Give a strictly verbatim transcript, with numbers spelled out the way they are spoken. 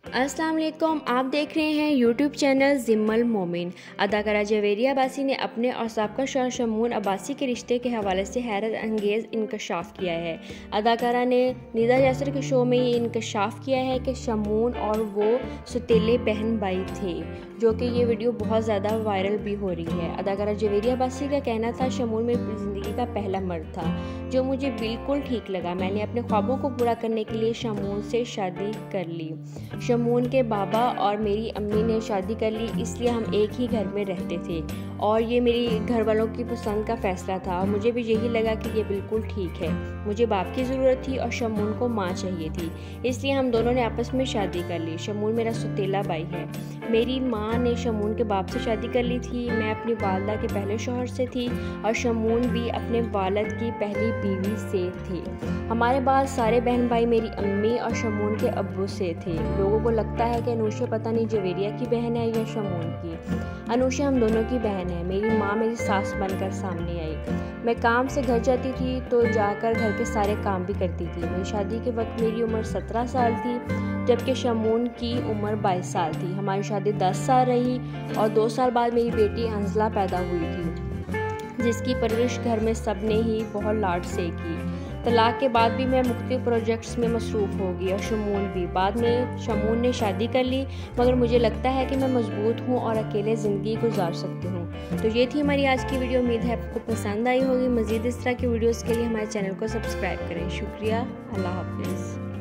अस्सलाम वालेकुम, आप देख रहे हैं यूट्यूब चैनल जिम्मल मोमिन। अदाकारा जवेरिया अब्बासी ने अपने और साबका शौहर शमून अब्बासी के रिश्ते के हवाले से हैरत अंगेज़ इंकशाफ किया है। अदाकारा ने निदा यासर के शो में ये इंकशाफ किया है कि शमून और वो सौतेले बहन भाई थे, जो कि ये वीडियो बहुत ज़्यादा वायरल भी हो रही है। अदाकारा जवेरिया अब्बासी का कहना था, शमून मेरी ज़िंदगी का पहला मर्द था जो मुझे बिल्कुल ठीक लगा। मैंने अपने ख्वाबों को पूरा करने के लिए शमून से शादी कर ली। शमून के बाबा और मेरी अम्मी ने शादी कर ली, इसलिए हम एक ही घर में रहते थे और ये मेरी घर वालों की पसंद का फ़ैसला था और मुझे भी यही लगा कि ये बिल्कुल ठीक है। मुझे बाप की ज़रूरत थी और शमून को माँ चाहिए थी, इसलिए हम दोनों ने आपस में शादी कर ली। शमून मेरा सौतेला भाई है। मेरी माँ ने शमून के बाप से शादी कर ली थी। मैं अपनी वालदा के पहले शौहर से थी और शमून भी अपने वालिद की पहली बीवी से थे। हमारे बाद सारे बहन भाई मेरी अम्मी और शमून के अब्बू से थे। लोगों को लगता है कि अनूशा पता नहीं जवेरिया की बहन है या शमून की। अनूशा हम दोनों की बहन है। मेरी माँ मेरी सास बनकर सामने आई। मैं काम से घर जाती थी तो जाकर घर के सारे काम भी करती थी। मेरी शादी के वक्त मेरी उम्र सत्रह साल थी, जबकि शमून की उम्र बाईस साल थी। हमारी शादी दस साल रही और दो साल बाद मेरी बेटी अंजला पैदा हुई थी, जिसकी परवरिश घर में सब ने ही बहुत लाड से की। तलाक के बाद भी मैं मुख्तलिफ प्रोजेक्ट्स में मसरूफ़ हो गई और शमून भी। बाद में शमून ने शादी कर ली, मगर मुझे लगता है कि मैं मजबूत हूँ और अकेले ज़िंदगी गुजार सकती हूँ। तो ये थी हमारी आज की वीडियो। उम्मीद है आपको पसंद आई होगी। मज़ीद इस तरह की वीडियोज़ के लिए हमारे चैनल को सब्सक्राइब करें। शुक्रिया। अल्लाह हाफिज़।